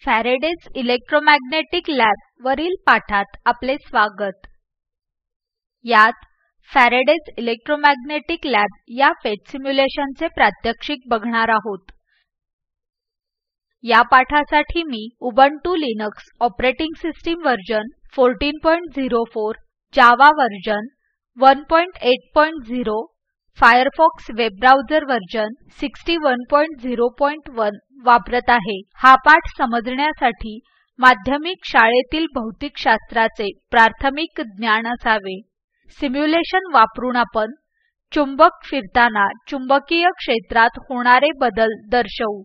Faraday's electromagnetic lab वरील पाठात आपले स्वागत। यात फॅरेडेज इलेक्ट्रोमॅग्नेटिक लॅब या फेज सिम्युलेशनचे प्रात्यक्षिक बघणार आहोत। या पाठासाठी मी Ubuntu Linux operating system version 14.04, Java version 1.8.0, Firefox web browser version 61.0.1 वापरत आहे। हा पाठ समजण्यासाठी माध्यमिक शाळेतील भौतिकशास्त्राचे प्राथमिक ज्ञान असावे। सिम्युलेशन वापरून आपण चुंबक फिरताना चुंबकीय क्षेत्रात होणारे बदल दर्शवू।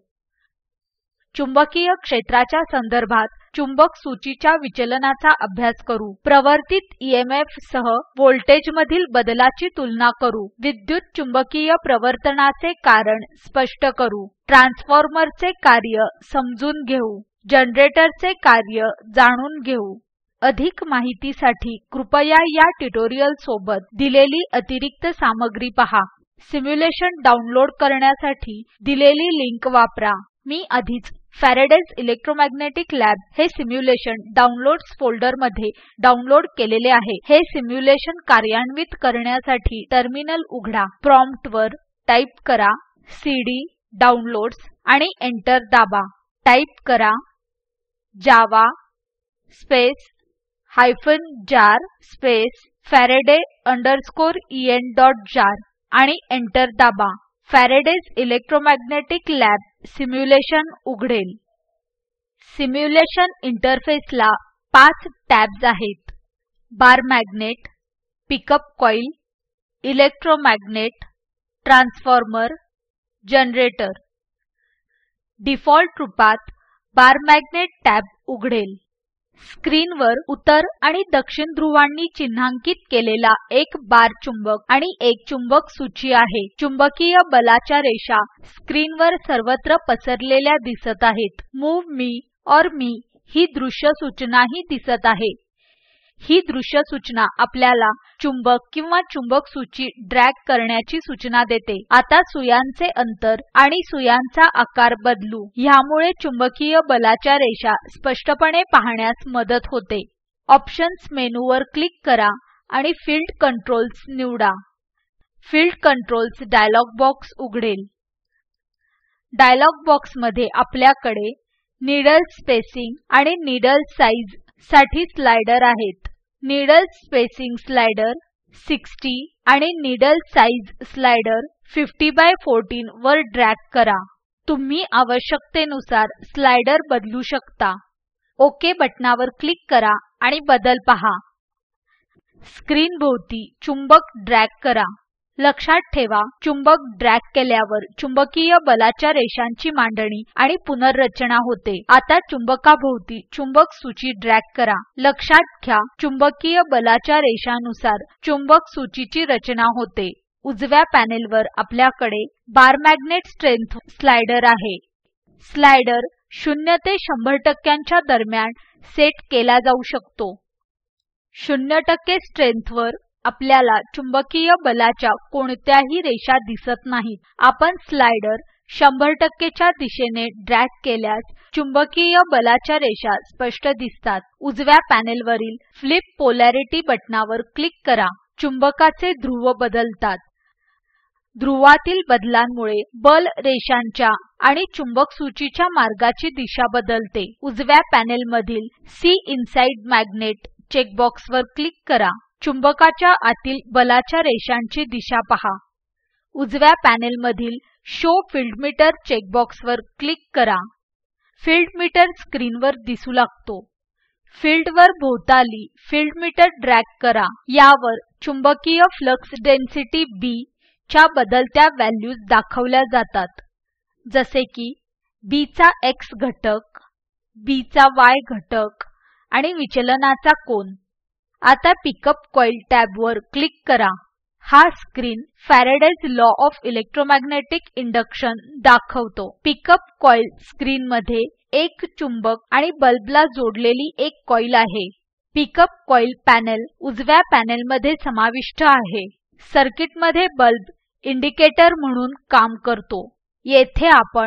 चुंबकीय क्षेत्राच्या संदर्भात चुंबक सूचीच्या विचलनाचा अभ्यास करू। प्रवर्तित ईएमएफ सह व्होल्टेज मधील बदलाची तुलना करू। विद्युत चुंबकीय प्रवर्तनाचे कारण स्पष्ट करू। ट्रान्सफॉर्मरचे कार्य समजून घेऊ। जनरेटरचे कार्य जाणून घेऊ। अधिक माहितीसाठी कृपया या ट्युटोरियल सोबत दिलेली अतिरिक्त सामग्री पहा। सिम्युलेशन डाउनलोड करण्यासाठी दिलेली लिंक वापरा। मी आधीच फॅरेडेज इलेक्ट्रोमॅग्नेटिक लॅब हे सिम्युलेशन डाउनलोड्स फोल्डर मध्ये डाउनलोड केलेले आहे। हे सिम्युलेशन कार्यान्वित करण्यासाठी टर्मिनल उघडा। प्रॉम्प्ट वर टाइप करा सीडी डाउनलोड्स आणि एंटर दाबा। टाइप करा Java space -jar space Faraday_en.jar आणि एंटर दाबा। फॅरेडेज इलेक्ट्रोमॅग्नेटिक लॅब सिम्युलेशन उघडेल। सिम्युलेशन इंटरफेसला 5 टॅब्स आहेत: bar magnet, pickup coil, electromagnet, transformer, generator. Default रूपात बार मॅग्नेट टॅब उघडेल। स्क्रीनवर उत्तर आणि दक्षिण ध्रुवांनी चिन्हांकित केलेला एक बार चुंबक आणि एक चुंबक सूची आहे। चुंबकीय बलाच्या रेषा स्क्रीनवर सर्वत्र पसरलेल्या दिसत आहेत। मूव्ह मी और मी ही दृश्य सूचनाही दिसत आहे। ही दृश्य सूचना आपल्याला चुंबक किंवा चुंबक सूची ड्रॅग करण्याची सूचना देते। आता सुयांचे अंतर आणि सुयांचा आकार बदलू। ह्यामुळे चुंबकीय बलाच्या रेषा स्पष्टपणे पाहण्यास मदत होते। ऑप्शन्स मेनूवर क्लिक करा आणि फील्ड कंट्रोल्स निवडा। फील्ड कंट्रोल्स डायलॉग बॉक्स उघडेल। डायलॉग बॉक्समध्ये आपल्याकडे नीडल स्पेसिंग आणि नीडल साइज साठी स्लाइडर आहेत। नीडल स्पेसिंग स्लाइडर 60 आणि नीडल साइज स्लाइडर 50/14 वर ड्रॅग करा। तुम्ही आवश्यकतेनुसार स्लाइडर बदलू शकता। ओके बटणावर क्लिक करा आणि बदल पहा। स्क्रीन भोवती चुंबक ड्रॅग करा। लक्षात ठेवा, चुंबक ड्रॅग केल्यावर चुंबकीय बलाच्या रेषांची मांडणी आणि पुनर्रचना होते। आता चुंबकाभोवती चुंबक सूची ड्रॅग करा। लक्षात घ्या, चुंबकीय बलाच्या रेषानुसार चुंबक सूचीची रचना होते। उजव्या पॅनेलवर आपल्याकडे बार मॅग्नेट स्ट्रेंथ स्लाइडर आहे। स्लाइडर 0 ते 100% दरम्यान सेट केला जाऊ शकतो। 0% स्ट्रेंथवर आपल्याला चुंबकीय बलाच्या कोणत्याही रेषा दिसत नाहीत। आपण स्लाइडर 100% च्या दिशेने ड्रॅग केल्यास चुंबकीय बलाच्या रेषा स्पष्ट दिसतात। उजव्या पॅनेलवरील फ्लिप पोलॅरिटी बटणावर क्लिक करा। चुंबकाचे ध्रुव बदलतात। ध्रुवातील बदलांमुळे बल रेषांच्या आणि चुंबक सूचीच्या मार्गाची दिशा बदलते। उजव्या पॅनेलमधील सी इनसाइड मॅग्नेट चेकबॉक्सवर क्लिक करा। चुंबकाच्या आतील बलाच्या रेषांची दिशा पहा। उजव्या पॅनेलमधील शो फील्ड मीटर चेकबॉक्सवर क्लिक करा। फील्ड मीटर स्क्रीनवर दिसू लागतो। फील्डवर भोवताली फील्ड मीटर ड्रॅग करा। यावर चुंबकीय फ्लक्स डेन्सिटी B च्या बदलत्या व्हॅल्यूज दाखवल्या जातात, जसे की B चा X घटक, B चा Y घटक आणि विचलनाचा कोन। आता पिकअप कॉइल टॅबवर क्लिक करा। हा screen Faraday's law of electromagnetic induction दाखवतो। पिकअप कॉइल स्क्रीनमध्ये एक चुंबक आणि बल्बला जोडलेली एक कॉइल आहे। पिकअप कॉइल पॅनेल उजव्या पॅनेलमध्ये समाविष्ट आहे। सर्किटमध्ये बल्ब इंडिकेटर म्हणून काम करतो। येथे आपण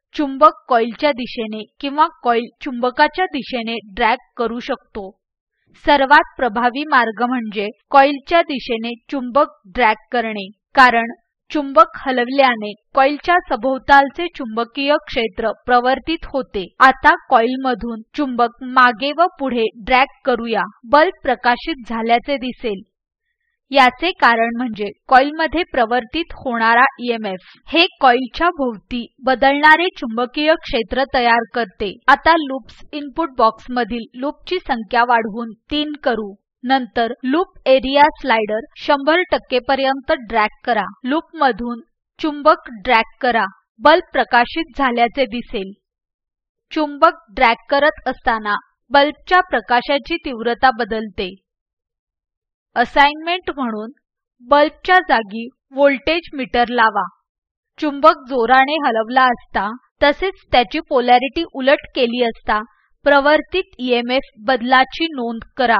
चुंबक कॉइलच्या दिशेने किंवा कॉइल चुंबकाच्या दिशेने ड्रॅग करू शकतो। सर्वात प्रभावी मार्ग म्हणजे कॉइलच्या दिशेने चुंबक ड्रॅग करणे, कारण चुंबक हलवल्याने कॉइलच्या सभोवतालचे चुंबकीय क्षेत्र प्रवर्तित होते। आता कॉइलमधून चुंबक मागे व पुढे ड्रॅग करूया। बल्ब प्रकाशित झाल्याचे दिसेल। याचे कारण म्हणजे कॉइलमध्ये प्रवर्तित होणारा EMF हे कॉइलच्या भोवती बदलणारे चुंबकीय क्षेत्र तयार करते। आता लूप्स इनपुट बॉक्समधील लूपची संख्या वाढवून 3 करू। नंतर लूप एरिया स्लाइडर 100% पर्यंत ड्रॅग करा। लूपमधून चुंबक ड्रॅग करा। बल्ब प्रकाशित झाल्याचे दिसेल। चुंबक ड्रॅग करत असताना बल्बच्या प्रकाशाची तीव्रता बदलते। असाइनमेंट म्हणून बल्बच्या जागी व्होल्टेज मीटर लावा। चुंबक जोराने हलवला असता तसेच त्याची पोलॅरिटी उलट केली असता प्रवर्तित EMF बदलाची नोंद करा।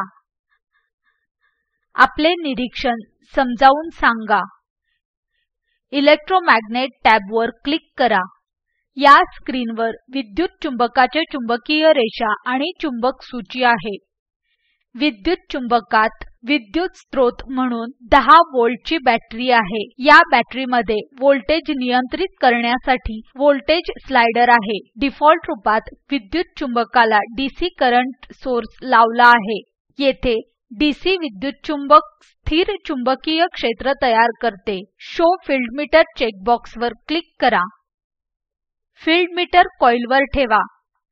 आपले निरीक्षण समजावून सांगा। इलेक्ट्रोमॅग्नेट टॅबवर क्लिक करा। या स्क्रीनवर विद्युत चुंबकाचे चुंबकीय रेषा आणि चुंबक सूची आहे। विद्युत चुंबकात विद्युत स्रोत म्हणून 10 व्होल्टची बॅटरी आहे। या बॅटरीमध्ये व्होल्टेज नियंत्रित करण्यासाठी व्होल्टेज स्लाइडर आहे। डिफॉल्ट रूपात विद्युत चुंबकाला DC करंट सोर्स लावला आहे। येथे DC विद्युत चुंबक स्थिर चुंबकीय क्षेत्र तयार करते। शो फील्ड मीटर चेक बॉक्सवर क्लिक करा। फील्ड मीटर कॉइलवर ठेवा।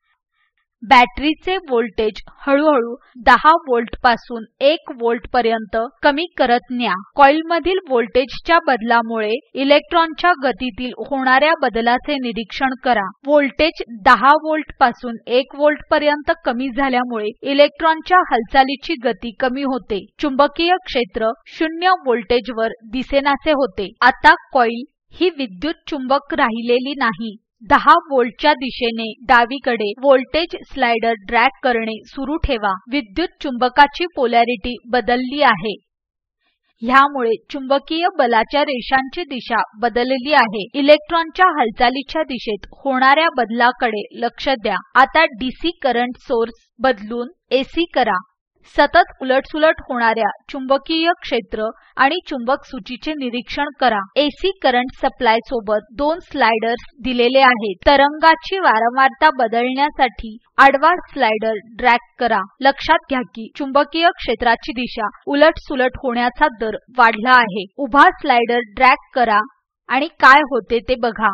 बॅटरीचे व्होल्टेज हळूहळू 10 व्होल्ट पासून 1 व्होल्ट पर्यंत कमी करत न्या। कॉइलमधील व्होल्टेजच्या बदलामुळे इलेक्ट्रॉनच्या गतीतील होणाऱ्या बदलाचे निरीक्षण करा। व्होल्टेज 10 व्होल्ट पासून 1 व्होल्ट पर्यंत कमी झाल्यामुळे इलेक्ट्रॉनच्या हालचालीची गती कमी होते। चुंबकीय क्षेत्र 0 व्होल्टेजवर दिसेनासे होते। आता कॉइल ही विद्युत चुंबक राहिलेली नाही। 10 व्होल्टच्या दिशेने डावीकडे व्होल्टेज स्लाइडर ड्रॅग करणे सुरू ठेवा। विद्युत चुंबकाची पोलॅरिटी बदलली आहे। ह्यामुळे चुंबकीय बलाच्या रेषांची दिशा बदलली आहे। इलेक्ट्रॉनच्या हालचालीच्या दिशेत होणाऱ्या बदलाकडे लक्ष द्या। आता DC करंट सोर्स बदलून AC करा। सतत उलटसुलट होणाऱ्या चुंबकीय क्षेत्र आणि चुंबक सूचीचे निरीक्षण करा। AC करंट सप्लाय सोबत 2 स्लाइडर्स दिलेले आहेत। तरंगाची वारंवारता बदलण्यासाठी आडवा स्लाइडर ड्रॅग करा। लक्षात घ्या की चुंबकीय क्षेत्राची दिशा उलटसुलट होण्याचा दर वाढला आहे। उभा स्लाइडर ड्रॅग करा आणि काय होते ते बघा।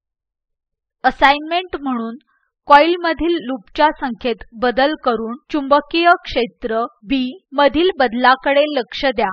असाइनमेंट म्हणून कॉइलमधील लूपच्या संख्येत बदल करून चुंबकीय क्षेत्र B मधील बदलाकडे लक्ष द्या।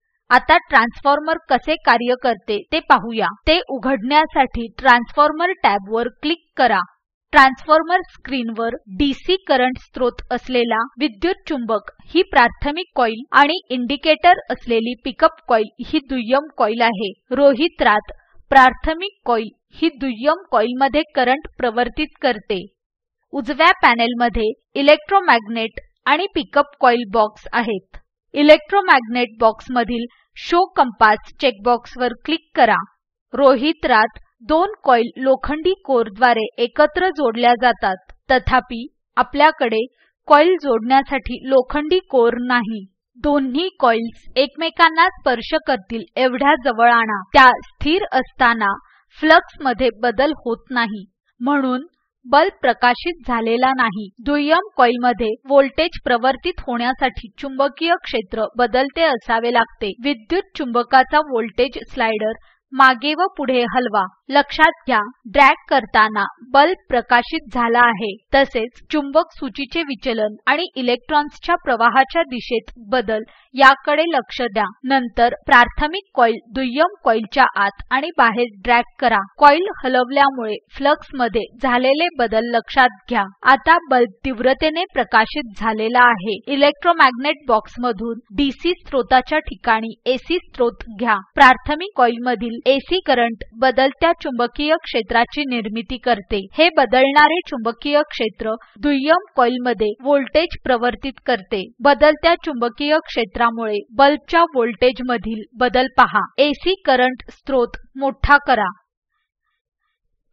आता ट्रान्सफॉर्मर कसे कार्य करते ते पाहूया। ते उघडण्यासाठी ट्रान्सफॉर्मर टॅबवर क्लिक करा। ट्रान्सफॉर्मर स्क्रीनवर DC करंट स्रोत असलेला विद्युत चुंबक ही प्राथमिक कॉइल आणि इंडिकेटर असलेली पिकअप कॉइल ही दुय्यम कॉइल आहे। रोहित्रात प्राथमिक कॉइल ही दुय्यम कॉइलमध्ये करंट प्रवर्तित करते। उजव्या पॅनेलमध्ये इलेक्ट्रोमॅग्नेट आणि पिकअप कॉइल बॉक्स आहेत। इलेक्ट्रोमॅग्नेट बॉक्समधील शो कंपास चेकबॉक्सवर क्लिक करा। रोहित्रात 2 कॉइल लोखंडी कोरद्वारे एकत्र जोडल्या जातात। तथापि आपल्याकडे कॉइल जोडण्यासाठी लोखंडी कोर नाही। दोन्ही कॉइल्स एकमेकांना स्पर्श करतील एवढ्या जवळ आणा। त्या स्थिर असताना फ्लक्स मध्ये बदल होत नाही, म्हणून बल्ब प्रकाशित झालेला नाही। दुय्यम कॉइलमध्ये व्होल्टेज प्रवर्तित होण्यासाठी चुंबकीय क्षेत्र बदलते असावे लागते। विद्युत चुंबकाचा व्होल्टेज स्लाइडर मागे व पुढे हलवा। लक्षात घ्या, ड्रॅग करताना बल्ब प्रकाशित झाला आहे। तसेच चुंबक सूचीचे विचलन आणि इलेक्ट्रॉन्सच्या प्रवाहाच्या दिशेत बदल याकडे लक्ष द्या। नंतर प्राथमिक कॉइल दुय्यम कॉइलच्या आत आणि बाहेर ड्रॅग करा। कॉइल हलवल्यामुळे फ्लक्स मध्ये झालेले बदल लक्षात घ्या। आता बल्ब तीव्रतेने प्रकाशित झालेला आहे। इलेक्ट्रोमॅग्नेट बॉक्समधून DC स्रोताच्या ठिकाणी AC स्रोत घ्या। प्राथमिक कॉइलमधील AC करंट बदलत्या चुंबकीय क्षेत्राची निर्मिती करते। हे बदलणारे चुंबकीय क्षेत्र दुय्यम कॉइलमध्ये व्होल्टेज प्रवर्तित करते। बदलत्या चुंबकीय क्षेत्रामुळे बल्बच्या व्होल्टेजमधील बदल पहा। AC करंट स्रोत मोठा करा।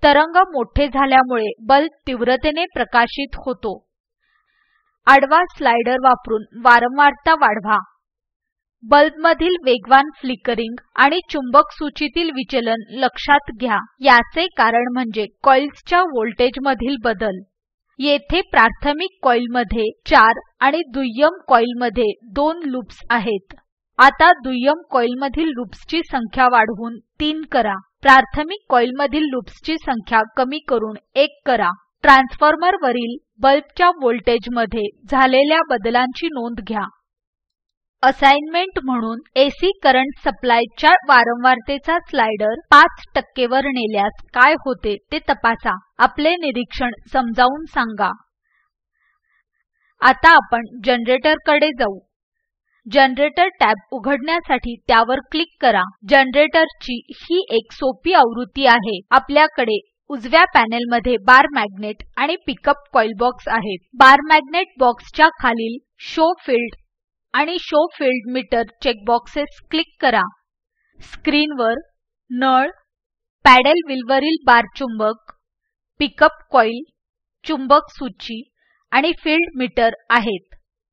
तरंग मोठे झाल्यामुळे बल्ब तीव्रतेने प्रकाशित होतो. आडवा स्लाइडर वापरून वारंवारता वाढवा. बल्बमधील वेगवान फ्लिकरिंग आणि चुंबक सूचीतील विचलन लक्षात घ्या. याचे कारण म्हणजे कॉइल्सच्या व्होल्टेजमधील बदल. येथे प्राथमिक कॉइलमध्ये 4 आणि दुय्यम कॉइलमध्ये 2 लूप्स आहेत. आता दुय्यम कॉइलमधील लूप्सची संख्या वाढवून 3 करा. प्राथमिक कॉइलमधील लूप्सची संख्या कमी करून 1 करा. ट्रान्सफॉर्मरवरील बल्बच्या व्होल्टेजमध्ये झालेल्या बदलांची नोंद घ्या. असाइनमेंट म्हणून एसी करंट सप्लायच्या वारंवारतेचा स्लाइडर 5% वर नेल्यास काय होते ते तपासा. आपले निरीक्षण समजावून सांगा. आता आपण जनरेटरकडे जाऊ. जनरेटर टॅब उघडण्यासाठी त्यावर क्लिक करा. जनरेटरची ही एक सोपी आवृत्ती आहे. आपल्याकडे उजव्या पॅनेलमध्ये बार मॅग्नेट आणि पिकअप कॉइल बॉक्स आहेत. बार मॅग्नेट बॉक्सच्या खालील शो फील्ड आणि show field meter checkboxes click करा. स्क्रीनवर नळ, पॅडल व्हीलवरील बार चुंबक, पिकअप कॉइल, चुंबक सूची आणि फील्ड मीटर आहेत.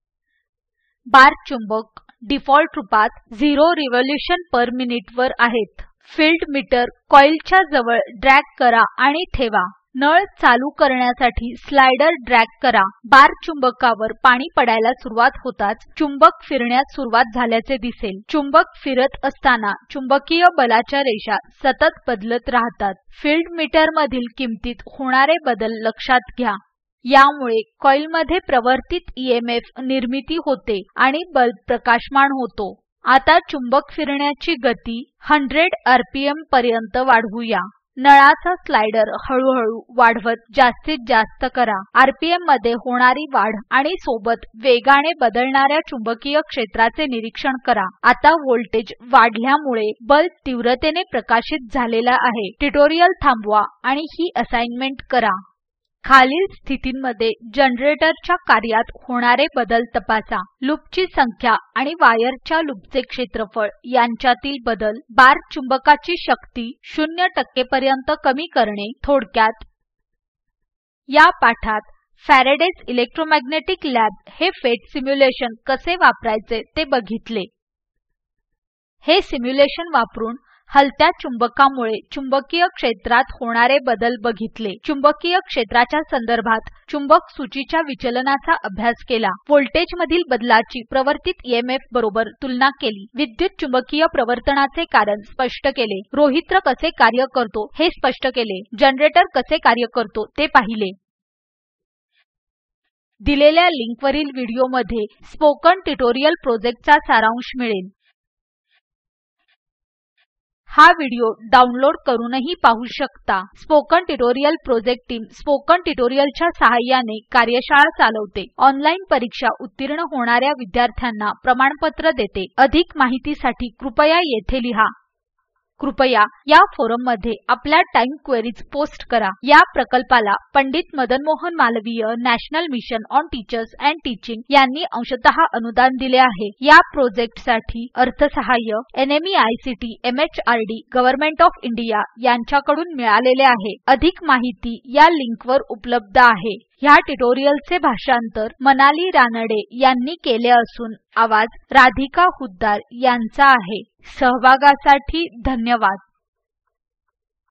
बार चुंबक डिफॉल्ट रूपात 0 रिव्होल्यूशन पर मिनिट वर आहेत. फील्ड मीटर कॉइलच्या जवळ ड्रॅग करा आणि ठेवा. नळ चालू करण्यासाठी स्लाइडर ड्रॅग करा. बार चुंबकावर पाणी पडायला सुरुवात होताच चुंबक फिरण्यास सुरुवात झाल्याचे दिसेल. चुंबक फिरत असताना चुंबकीय बलाच्या रेषा सतत बदलत राहतात. फील्ड मीटरमधील किमतीत होणारे बदल लक्षात घ्या. यामुळे कॉइलमध्ये प्रवर्तित ईएमएफ निर्मिती होते आणि बल्ब प्रकाशमान होतो. आता चुंबक फिरण्याची गती 100 RPM पर्यंत वाढवूया. नळाचा स्लाइडर हळूहळू वाढवत जास्तीत जास्त करा. RPM मध्ये होणारी वाढ आणि सोबत वेगाने बदलणाऱ्या चुंबकीय क्षेत्राचे निरीक्षण करा. आता व्होल्टेज वाढल्यामुळे बल्ब तीव्रतेने प्रकाशित झालेला आहे. ट्युटोरियल थांबवा आणि ही असाइनमेंट करा. खालील स्थितींमध्ये जनरेटरच्या कार्यात होणारे बदल तपासा. लूपची संख्या आणि वायरच्या लूपचे क्षेत्रफळ यांच्यातील बदल. बार चुंबकाची शक्ती 0% पर्यंत कमी करणे. थोडक्यात या पाठात फॅरेडेज इलेक्ट्रोमॅग्नेटिक लॅब हे फेट सिम्युलेशन कसे वापरायचे ते बघितले. हे सिम्युलेशन वापरून हलत्या चुंबकामुळे चुंबकीय क्षेत्रात होणारे बदल बघितले. चुंबकीय क्षेत्राच्या संदर्भात चुंबक सूचीच्या विचलनाचा अभ्यास केला. व्होल्टेजमधील बदलाची प्रवर्तित ईएमएफ बरोबर तुलना केली. विद्युत चुंबकीय प्रवर्तनाचे कारण स्पष्ट केले. रोहित्र कसे कार्य करतो हे स्पष्ट केले. जनरेटर कसे कार्य करतो ते पाहिले. दिलेल्या लिंकवरील व्हिडिओमध्ये स्पोकन ट्युटोरियल प्रोजेक्टचा सारांश मिळेल. हा व्हिडिओ डाउनलोड करूनही पाहू शकता. Spoken tutorial project team spoken ट्युटोरियलच्या सहाय्याने कार्यशाळा चालवते. ऑनलाईन परीक्षा उत्तीर्ण होणाऱ्या विद्यार्थ्यांना प्रमाणपत्र देते. अधिक माहितीसाठी कृपया येथे लिहा. कृपया या फोरममध्ये आपल्या टाइम क्वेरीज पोस्ट करा. या प्रकल्पाला Pandit Madan Mohan Malaviya national mission on teachers and teaching यांनी अंशतः अनुदान दिले आहे. या प्रोजेक्टसाठी अर्थसहाय्य NMEICT MHRD government of India यांच्याकडून मिळालेले आहे. अधिक माहिती या लिंकवर उपलब्ध आहे. ह्या ट्युटोरियलचे भाषांतर मनाली रानडे यांनी केले असून आवाज राधिका हुद्दार यांचा आहे. सहभागासाठी धन्यवाद.